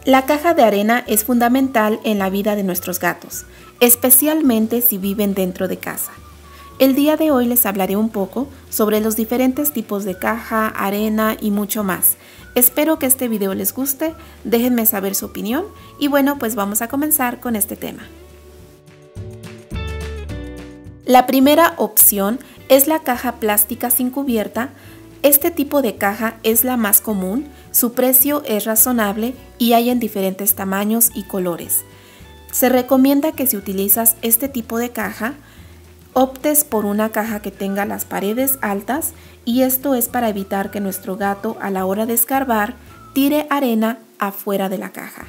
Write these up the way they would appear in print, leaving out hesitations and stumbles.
La caja de arena es fundamental en la vida de nuestros gatos, especialmente si viven dentro de casa. El día de hoy les hablaré un poco sobre los diferentes tipos de caja, arena y mucho más. Espero que este video les guste, déjenme saber su opinión y bueno, pues vamos a comenzar con este tema. La primera opción es la caja plástica sin cubierta. Este tipo de caja es la más común, su precio es razonable y hay en diferentes tamaños y colores. Se recomienda que si utilizas este tipo de caja, optes por una caja que tenga las paredes altas y esto es para evitar que nuestro gato a la hora de escarbar tire arena afuera de la caja.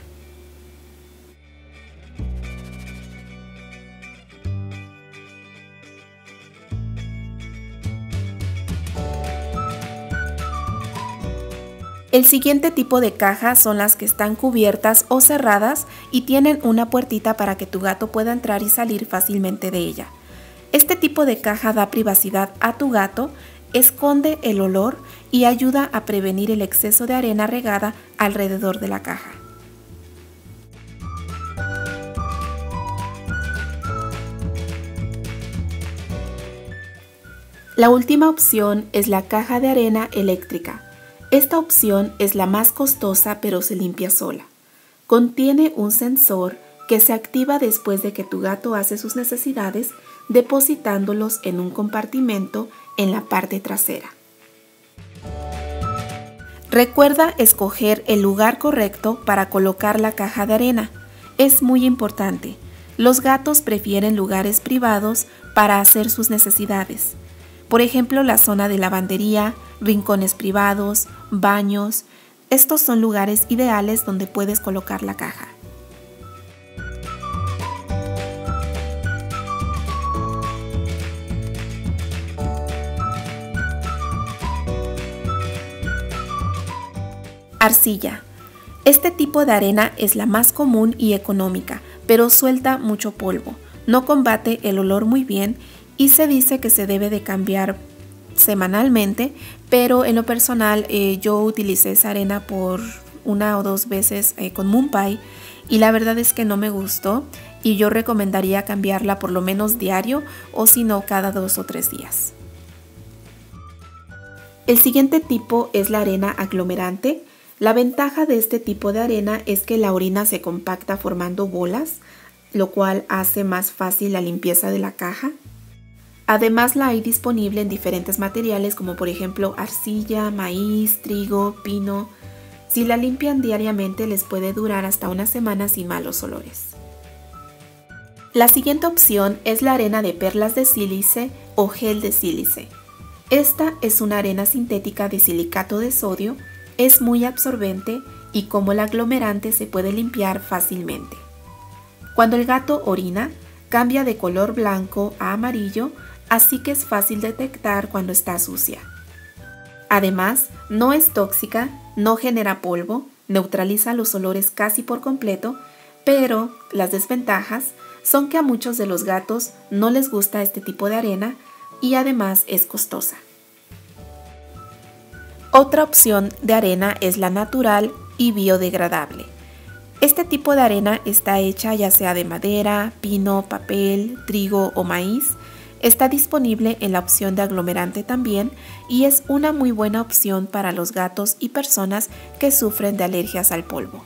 El siguiente tipo de caja son las que están cubiertas o cerradas y tienen una puertita para que tu gato pueda entrar y salir fácilmente de ella. Este tipo de caja da privacidad a tu gato, esconde el olor y ayuda a prevenir el exceso de arena regada alrededor de la caja. La última opción es la caja de arena eléctrica. Esta opción es la más costosa pero se limpia sola. Contiene un sensor que se activa después de que tu gato hace sus necesidades, depositándolos en un compartimento en la parte trasera. Recuerda escoger el lugar correcto para colocar la caja de arena. Es muy importante. Los gatos prefieren lugares privados para hacer sus necesidades. Por ejemplo, la zona de lavandería, rincones privados, baños. Estos son lugares ideales donde puedes colocar la caja. Arcilla. Este tipo de arena es la más común y económica, pero suelta mucho polvo. No combate el olor muy bien y se dice que se debe de cambiar semanalmente, pero en lo personal yo utilicé esa arena por 1 o 2 veces con Moonpie y la verdad es que no me gustó y yo recomendaría cambiarla por lo menos diario o si no cada 2 o 3 días. El siguiente tipo es la arena aglomerante. La ventaja de este tipo de arena es que la orina se compacta formando bolas, lo cual hace más fácil la limpieza de la caja. Además la hay disponible en diferentes materiales como por ejemplo arcilla, maíz, trigo, pino. Si la limpian diariamente les puede durar hasta 1 semana sin malos olores. La siguiente opción es la arena de perlas de sílice o gel de sílice. Esta es una arena sintética de silicato de sodio, es muy absorbente y como el aglomerante se puede limpiar fácilmente. Cuando el gato orina, cambia de color blanco a amarillo, así que es fácil detectar cuando está sucia. Además, no es tóxica, no genera polvo, neutraliza los olores casi por completo, pero las desventajas son que a muchos de los gatos no les gusta este tipo de arena y además es costosa. Otra opción de arena es la natural y biodegradable. Este tipo de arena está hecha ya sea de madera, pino, papel, trigo o maíz. Está disponible en la opción de aglomerante también y es una muy buena opción para los gatos y personas que sufren de alergias al polvo.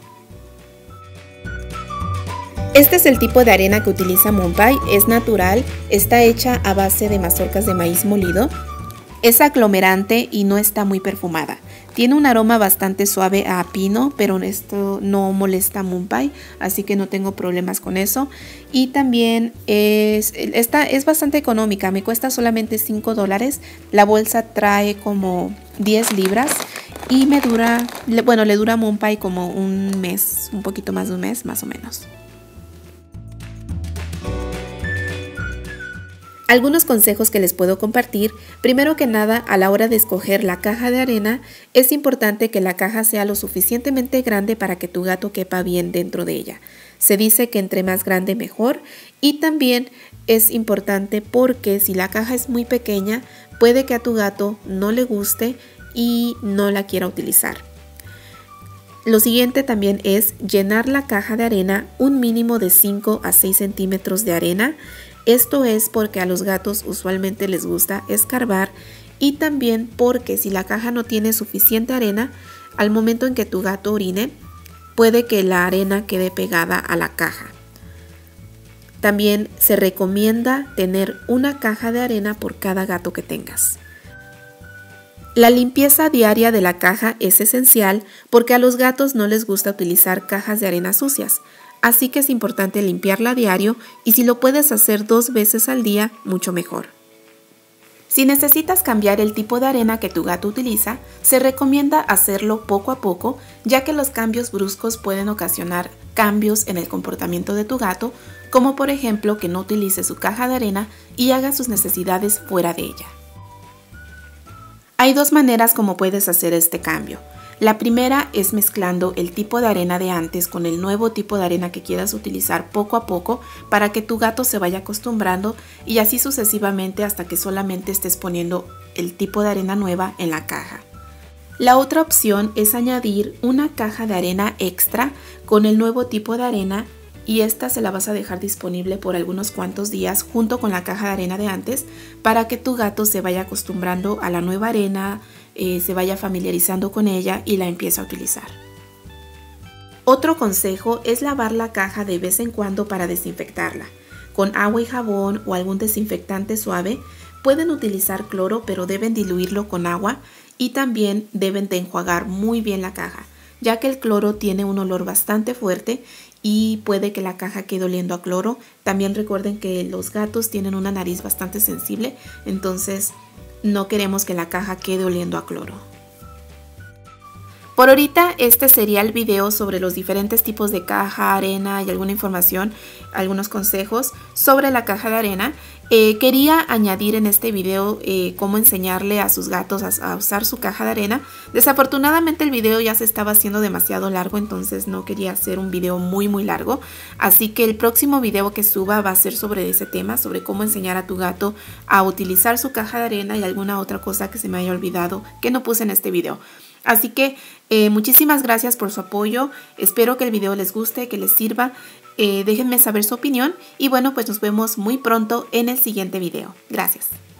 Este es el tipo de arena que utiliza Moonpie, es natural, está hecha a base de mazorcas de maíz molido, es aglomerante y no está muy perfumada. Tiene un aroma bastante suave a pino, pero esto no molesta a Moonpie, así que no tengo problemas con eso. Y también es bastante económica, me cuesta solamente $5. La bolsa trae como 10 libras y me dura, bueno, le dura a Moonpie como 1 mes, un poquito más de 1 mes más o menos. Algunos consejos que les puedo compartir. Primero que nada, a la hora de escoger la caja de arena, es importante que la caja sea lo suficientemente grande para que tu gato quepa bien dentro de ella. Se dice que entre más grande mejor y también es importante porque si la caja es muy pequeña, puede que a tu gato no le guste y no la quiera utilizar. Lo siguiente también es llenar la caja de arena un mínimo de 5 a 6 centímetros de arena. Esto es porque a los gatos usualmente les gusta escarbar y también porque si la caja no tiene suficiente arena, al momento en que tu gato orine, puede que la arena quede pegada a la caja. También se recomienda tener una caja de arena por cada gato que tengas. La limpieza diaria de la caja es esencial porque a los gatos no les gusta utilizar cajas de arena sucias, así que es importante limpiarla a diario y si lo puedes hacer 2 veces al día, mucho mejor. Si necesitas cambiar el tipo de arena que tu gato utiliza, se recomienda hacerlo poco a poco, ya que los cambios bruscos pueden ocasionar cambios en el comportamiento de tu gato, como por ejemplo que no utilice su caja de arena y haga sus necesidades fuera de ella. Hay 2 maneras como puedes hacer este cambio. La primera es mezclando el tipo de arena de antes con el nuevo tipo de arena que quieras utilizar poco a poco para que tu gato se vaya acostumbrando y así sucesivamente hasta que solamente estés poniendo el tipo de arena nueva en la caja. La otra opción es añadir una caja de arena extra con el nuevo tipo de arena y esta se la vas a dejar disponible por algunos cuantos días junto con la caja de arena de antes para que tu gato se vaya acostumbrando a la nueva arena, se vaya familiarizando con ella y la empiece a utilizar. Otro consejo es lavar la caja de vez en cuando para desinfectarla. Con agua y jabón o algún desinfectante suave. Pueden utilizar cloro, pero deben diluirlo con agua y también deben de enjuagar muy bien la caja, ya que el cloro tiene un olor bastante fuerte y puede que la caja quede oliendo a cloro. También recuerden que los gatos tienen una nariz bastante sensible, entonces no queremos que la caja quede oliendo a cloro. Por ahorita este sería el video sobre los diferentes tipos de caja, arena y alguna información, algunos consejos sobre la caja de arena. Quería añadir en este video cómo enseñarle a sus gatos a usar su caja de arena. Desafortunadamente el video ya se estaba haciendo demasiado largo, entonces no quería hacer un video muy largo. Así que el próximo video que suba va a ser sobre ese tema, sobre cómo enseñar a tu gato a utilizar su caja de arena y alguna otra cosa que se me haya olvidado que no puse en este video. Así que muchísimas gracias por su apoyo, espero que el video les guste, que les sirva, déjenme saber su opinión y bueno, pues nos vemos muy pronto en el siguiente video. Gracias.